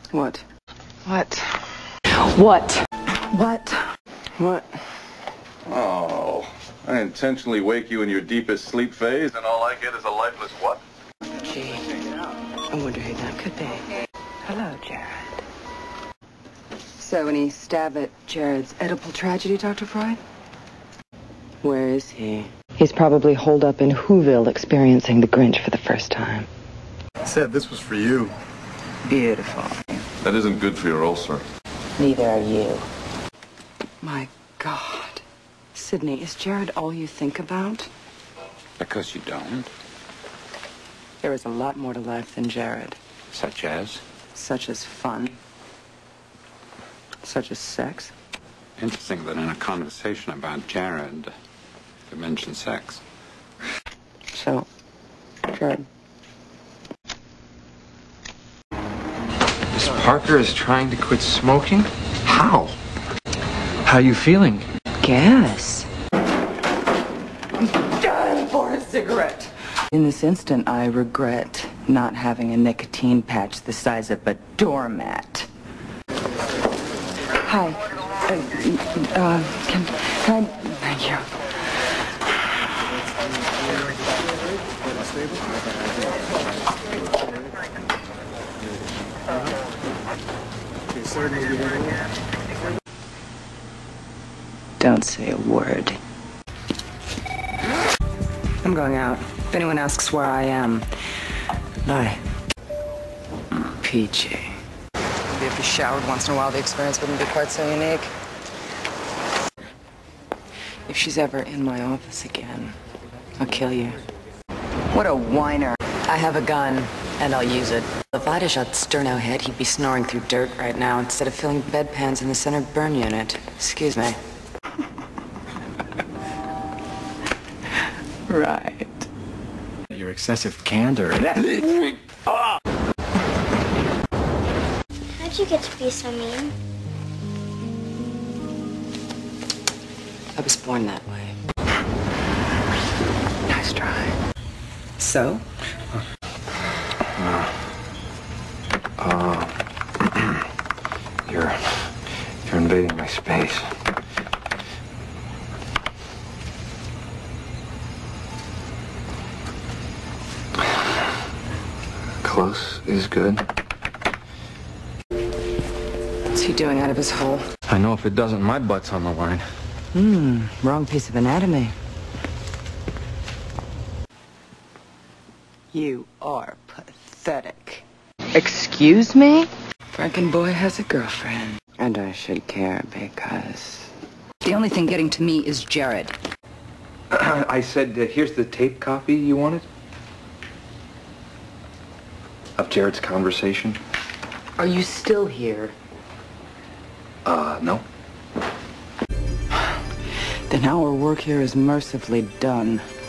What? What? What? What? What? Oh, I intentionally wake you in your deepest sleep phase, and all I get is a lifeless what? Gee, I wonder who that could be. Hello, Jared. So, any stab at Jared's Oedipal tragedy, Dr. Freud? Where is he? He's probably holed up in Whoville experiencing the Grinch for the first time. I said this was for you. Beautiful. That isn't good for your ulcer. Neither are you. My God. Sydney, is Jared all you think about? Because you don't. There is a lot more to life than Jared. Such as? Such as fun. Such as sex. Interesting that in a conversation about Jared, you mention sex. So, Jared. Miss Parker is trying to quit smoking? How? How you feeling? Guess. I'm dying for a cigarette. In this instant, I regret not having a nicotine patch the size of a doormat. Hi. Can I... Thank you. Don't say a word. I'm going out. If anyone asks where I am, bye. Peachy. Maybe if you showered once in a while, the experience wouldn't be quite so unique. If she's ever in my office again, I'll kill you. What a whiner. I have a gun, and I'll use it. If I'd have shot Sterno head, he'd be snoring through dirt right now instead of filling bedpans in the center burn unit. Excuse me. Right. Your excessive candor. How'd you get to be so mean? I was born that way. Nice try. So? You're invading my space. Close is good. What's he doing out of his hole? I know if it doesn't, my butt's on the line. Wrong piece of anatomy. You are pathetic. Excuse me? Frankenboy has a girlfriend. And I should care because... The only thing getting to me is Jared. I said, here's the tape copy you wanted. Of Jared's conversation. Are you still here? No. Then our work here is mercifully done.